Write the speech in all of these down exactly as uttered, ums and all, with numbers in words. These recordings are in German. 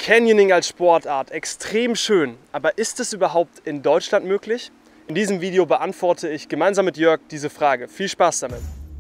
Canyoning als Sportart, extrem schön, aber ist es überhaupt in Deutschland möglich? In diesem Video beantworte ich gemeinsam mit Jörg diese Frage. Viel Spaß damit!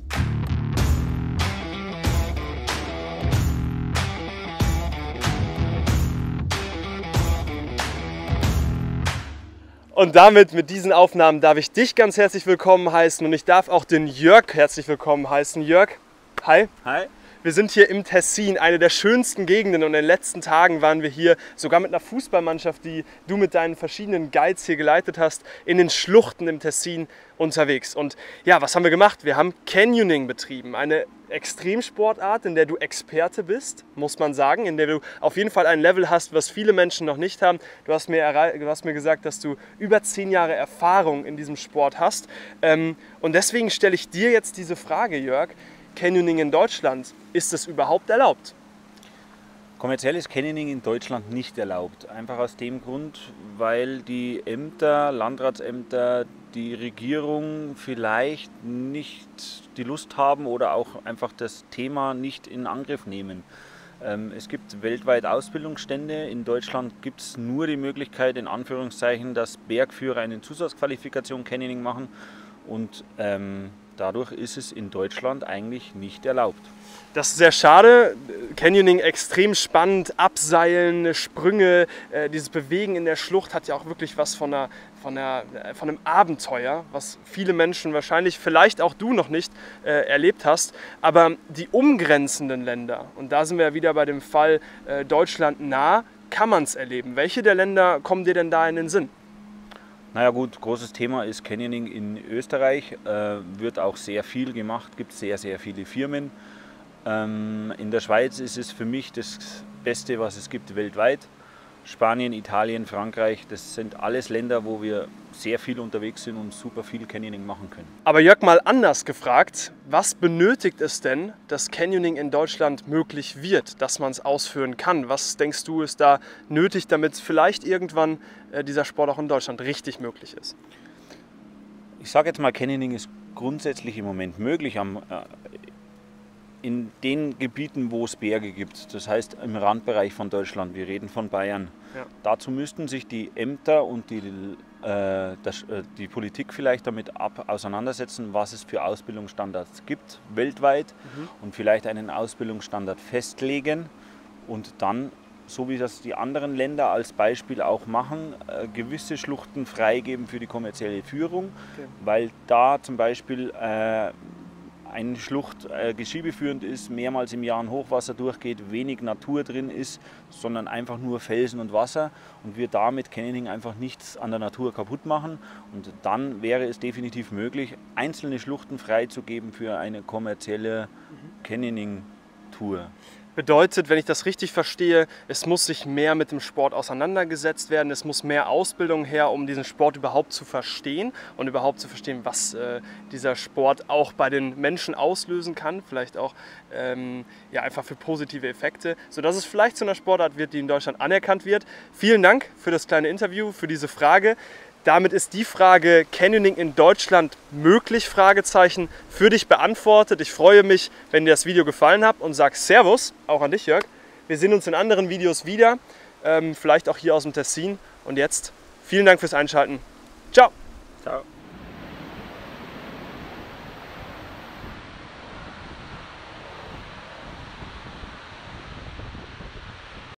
Und damit, mit diesen Aufnahmen, darf ich dich ganz herzlich willkommen heißen und ich darf auch den Jörg herzlich willkommen heißen. Jörg, hi. Hi. Wir sind hier im Tessin, eine der schönsten Gegenden, und in den letzten Tagen waren wir hier sogar mit einer Fußballmannschaft, die du mit deinen verschiedenen Guides hier geleitet hast, in den Schluchten im Tessin unterwegs. Und ja, was haben wir gemacht? Wir haben Canyoning betrieben, eine Extremsportart, in der du Experte bist, muss man sagen, in der du auf jeden Fall ein Level hast, was viele Menschen noch nicht haben. Du hast mir, du hast mir gesagt, dass du über zehn Jahre Erfahrung in diesem Sport hast. Und deswegen stelle ich dir jetzt diese Frage, Jörg: Canyoning in Deutschland, ist es überhaupt erlaubt? Kommerziell ist Canyoning in Deutschland nicht erlaubt. Einfach aus dem Grund, weil die Ämter, Landratsämter, die Regierung vielleicht nicht die Lust haben oder auch einfach das Thema nicht in Angriff nehmen. Es gibt weltweit Ausbildungsstände. In Deutschland gibt es nur die Möglichkeit, in Anführungszeichen, dass Bergführer eine Zusatzqualifikation Canyoning machen. Und ähm, dadurch ist es in Deutschland eigentlich nicht erlaubt. Das ist sehr schade. Canyoning extrem spannend, Abseilen, Sprünge, äh, dieses Bewegen in der Schlucht hat ja auch wirklich was von, einer, von, einer, von einem Abenteuer, was viele Menschen wahrscheinlich, vielleicht auch du noch nicht, äh, erlebt hast. Aber die umgrenzenden Länder, und da sind wir ja wieder bei dem Fall äh, Deutschland nah, kann man es erleben. Welche der Länder kommen dir denn da in den Sinn? Naja gut, großes Thema ist Canyoning in Österreich, äh, wird auch sehr viel gemacht, gibt sehr, sehr viele Firmen. Ähm, in der Schweiz ist es für mich das Beste, was es gibt weltweit. Spanien, Italien, Frankreich, das sind alles Länder, wo wir sehr viel unterwegs sind und super viel Canyoning machen können. Aber Jörg, mal anders gefragt, was benötigt es denn, dass Canyoning in Deutschland möglich wird, dass man es ausführen kann? Was denkst du, ist da nötig, damit vielleicht irgendwann äh, dieser Sport auch in Deutschland richtig möglich ist? Ich sage jetzt mal, Canyoning ist grundsätzlich im Moment möglich am, äh, in den Gebieten, wo es Berge gibt, das heißt im Randbereich von Deutschland, wir reden von Bayern. Ja. Dazu müssten sich die Ämter und die, äh, das, äh, die Politik vielleicht damit ab, auseinandersetzen, was es für Ausbildungsstandards gibt weltweit, mhm. und vielleicht einen Ausbildungsstandard festlegen und dann, so wie das die anderen Länder als Beispiel auch machen, äh, gewisse Schluchten freigeben für die kommerzielle Führung, okay. Weil da zum Beispiel äh, eine Schlucht äh, geschiebeführend ist, mehrmals im Jahr ein Hochwasser durchgeht, wenig Natur drin ist, sondern einfach nur Felsen und Wasser und wir damit Canyoning einfach nichts an der Natur kaputt machen. Und dann wäre es definitiv möglich, einzelne Schluchten freizugeben für eine kommerzielle mhm. Canyoning-Tour. Bedeutet, wenn ich das richtig verstehe, es muss sich mehr mit dem Sport auseinandergesetzt werden, es muss mehr Ausbildung her, um diesen Sport überhaupt zu verstehen und überhaupt zu verstehen, was äh, dieser Sport auch bei den Menschen auslösen kann, vielleicht auch ähm, ja, einfach für positive Effekte, sodass es vielleicht zu einer Sportart wird, die in Deutschland anerkannt wird. Vielen Dank für das kleine Interview, für diese Frage. Damit ist die Frage Canyoning in Deutschland möglich, Fragezeichen, für dich beantwortet. Ich freue mich, wenn dir das Video gefallen hat und sag Servus, auch an dich, Jörg. Wir sehen uns in anderen Videos wieder, ähm, vielleicht auch hier aus dem Tessin. Und jetzt vielen Dank fürs Einschalten. Ciao. Ciao.